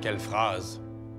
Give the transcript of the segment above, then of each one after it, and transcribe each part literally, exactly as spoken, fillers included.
Quelle phrase!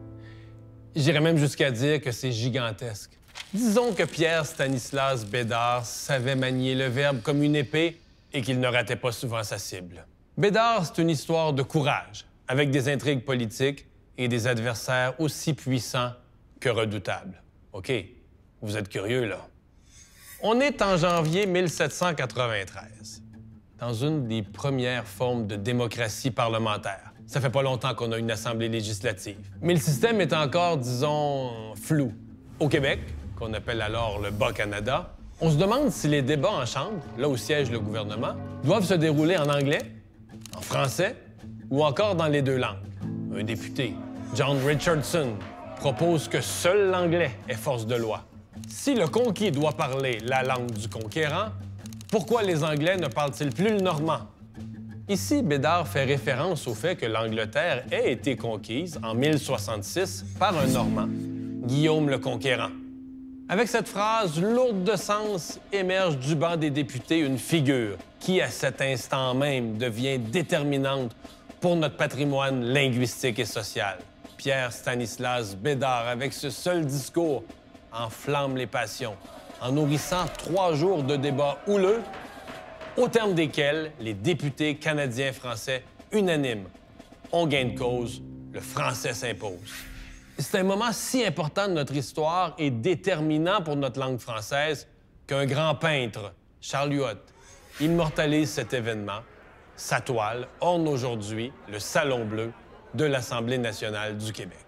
J'irais même jusqu'à dire que c'est gigantesque. Disons que Pierre Stanislas Bédard savait manier le verbe comme une épée et qu'il ne ratait pas souvent sa cible. Bédard, c'est une histoire de courage, avec des intrigues politiques et des adversaires aussi puissants que redoutables. OK, vous êtes curieux, là? On est en janvier mille sept cent quatre-vingt-treize, dans une des premières formes de démocratie parlementaire. Ça fait pas longtemps qu'on a une assemblée législative. Mais le système est encore, disons, flou. Au Québec, qu'on appelle alors le Bas-Canada, on se demande si les débats en Chambre, là où siège le gouvernement, doivent se dérouler en anglais, en français ou encore dans les deux langues. Un député, John Richardson, propose que seul l'anglais est force de loi. Si le conquis doit parler la langue du conquérant, pourquoi les Anglais ne parlent-ils plus le normand? Ici, Bédard fait référence au fait que l'Angleterre ait été conquise en mille soixante-six par un Normand, Guillaume le Conquérant. Avec cette phrase lourde de sens, émerge du banc des députés une figure qui, à cet instant même, devient déterminante pour notre patrimoine linguistique et social. Pierre Stanislas Bédard, avec ce seul discours, enflamme les passions, en nourrissant trois jours de débats houleux, au terme desquels les députés canadiens-français unanimes ont gain de cause, le français s'impose. C'est un moment si important de notre histoire et déterminant pour notre langue française qu'un grand peintre, Charles Huot, immortalise cet événement. Sa toile orne aujourd'hui le Salon bleu de l'Assemblée nationale du Québec.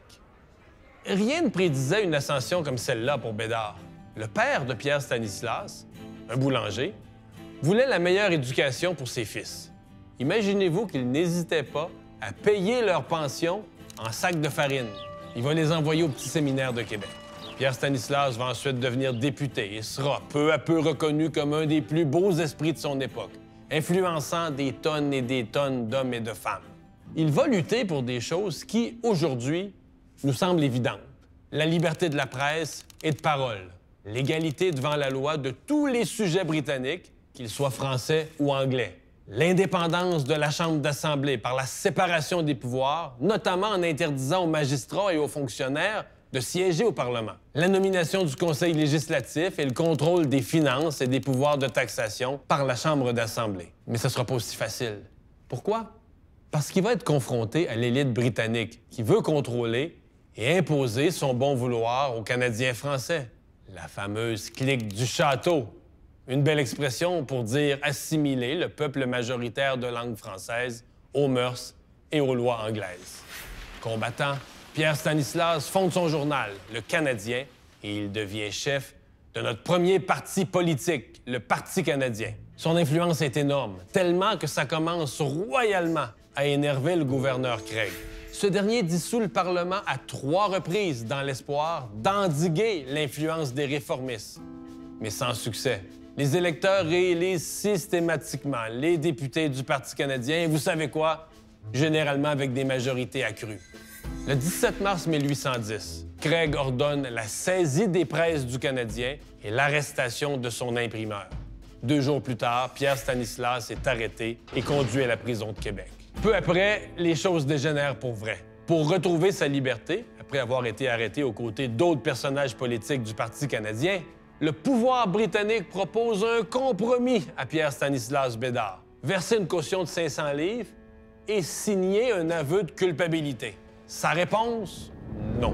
Rien ne prédisait une ascension comme celle-là pour Bédard. Le père de Pierre Stanislas, un boulanger, voulait la meilleure éducation pour ses fils. Imaginez-vous qu'il n'hésitait pas à payer leur pension en sacs de farine. Il va les envoyer au petit séminaire de Québec. Pierre Stanislas va ensuite devenir député et sera peu à peu reconnu comme un des plus beaux esprits de son époque, influençant des tonnes et des tonnes d'hommes et de femmes. Il va lutter pour des choses qui, aujourd'hui, nous semblent évidentes. La liberté de la presse et de parole, l'égalité devant la loi de tous les sujets britanniques, qu'ils soient français ou anglais, l'indépendance de la Chambre d'Assemblée par la séparation des pouvoirs, notamment en interdisant aux magistrats et aux fonctionnaires de siéger au Parlement, la nomination du Conseil législatif et le contrôle des finances et des pouvoirs de taxation par la Chambre d'Assemblée. Mais ce ne sera pas aussi facile. Pourquoi? Parce qu'il va être confronté à l'élite britannique qui veut contrôler et imposer son bon vouloir aux Canadiens français. La fameuse clique du château. Une belle expression pour dire assimiler le peuple majoritaire de langue française aux mœurs et aux lois anglaises. Combattant, Pierre Stanislas fonde son journal, Le Canadien, et il devient chef de notre premier parti politique, le Parti canadien. Son influence est énorme, tellement que ça commence royalement à énerver le gouverneur Craig. Ce dernier dissout le Parlement à trois reprises dans l'espoir d'endiguer l'influence des réformistes, mais sans succès. Les électeurs réélisent systématiquement les députés du Parti canadien, et vous savez quoi? Généralement avec des majorités accrues. Le dix-sept mars mille huit cent dix, Craig ordonne la saisie des presses du Canadien et l'arrestation de son imprimeur. Deux jours plus tard, Pierre Stanislas est arrêté et conduit à la prison de Québec. Peu après, les choses dégénèrent pour vrai. Pour retrouver sa liberté, après avoir été arrêté aux côtés d'autres personnages politiques du Parti canadien, le pouvoir britannique propose un compromis à Pierre Stanislas Bédard. Verser une caution de cinq cents livres et signer un aveu de culpabilité. Sa réponse? Non.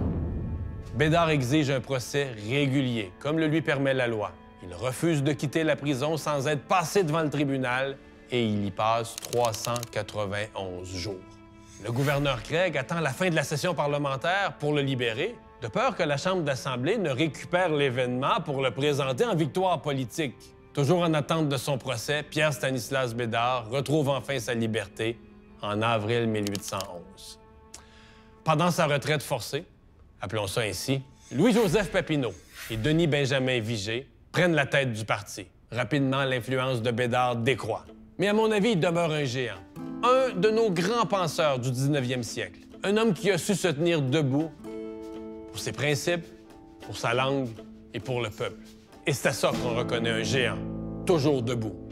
Bédard exige un procès régulier, comme le lui permet la loi. Il refuse de quitter la prison sans être passé devant le tribunal et il y passe trois cent quatre-vingt-onze jours. Le gouverneur Craig attend la fin de la session parlementaire pour le libérer, de peur que la Chambre d'Assemblée ne récupère l'événement pour le présenter en victoire politique. Toujours en attente de son procès, Pierre Stanislas Bédard retrouve enfin sa liberté en avril mille huit cent onze. Pendant sa retraite forcée, appelons ça ainsi, Louis-Joseph Papineau et Denis Benjamin Vigée prennent la tête du parti. Rapidement, l'influence de Bédard décroît. Mais à mon avis, il demeure un géant. Un de nos grands penseurs du dix-neuvième siècle. Un homme qui a su se tenir debout pour ses principes, pour sa langue et pour le peuple. Et c'est à ça qu'on reconnaît un géant, toujours debout.